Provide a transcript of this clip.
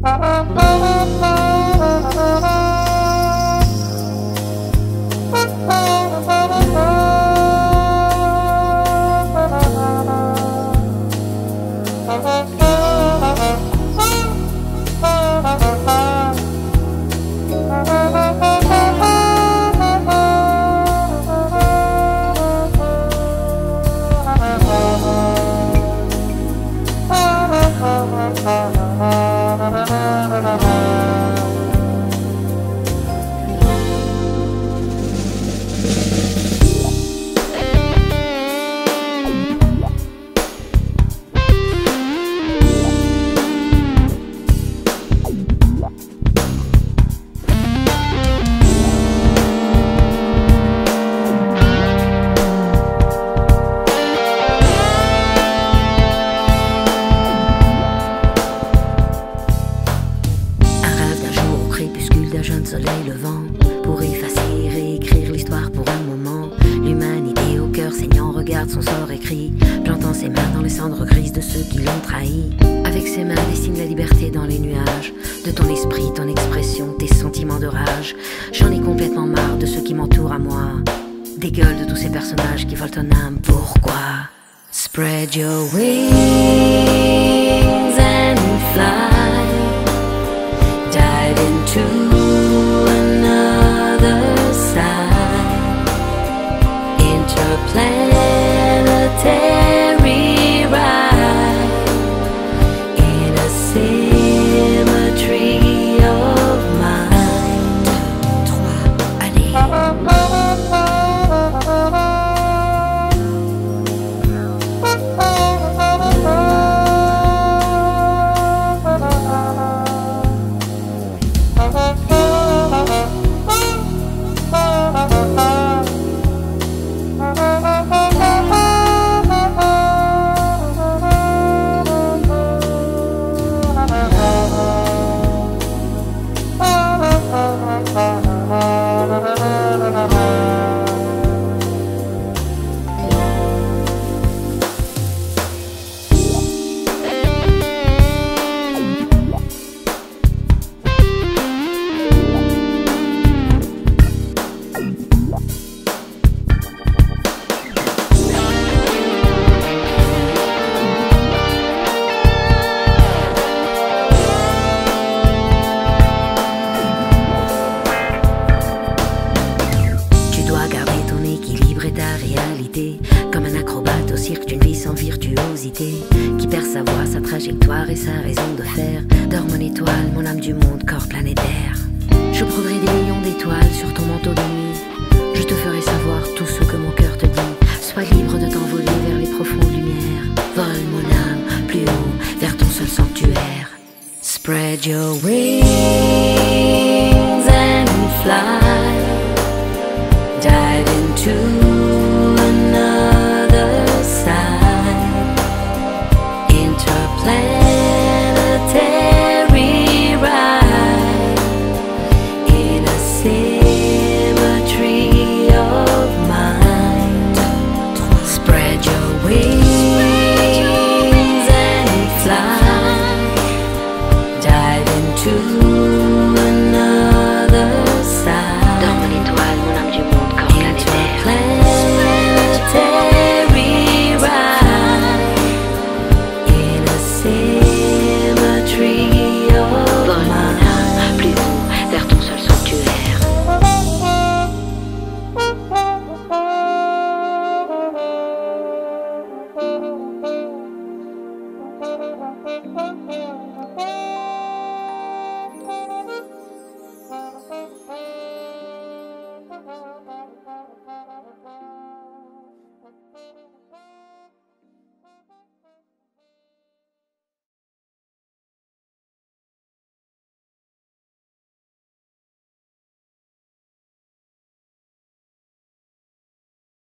Son sort écrit, plantant ses mains dans les cendres grises de ceux qui l'ont trahi. Avec ses mains dessine la liberté dans les nuages, de ton esprit, ton expression, tes sentiments de rage. J'en ai complètement marre de ceux qui m'entourent à moi, des gueules de tous ces personnages qui volent ton âme. Pourquoi? Spread your wings and fly, dive into another side, interplanetary ride in a symmetry of mind. 2, 3, allez. Comme un acrobate au cirque d'une vie sans virtuosité, qui perd sa voix, sa trajectoire et sa raison de faire. Dors mon étoile, mon âme du monde, corps planétaire. Je broderai des millions d'étoiles sur ton manteau de nuit. Je te ferai savoir tout ce que mon cœur te dit. Sois libre de t'envoler vers les profondes lumières. Vole mon âme plus haut vers ton seul sanctuaire. Spread your wings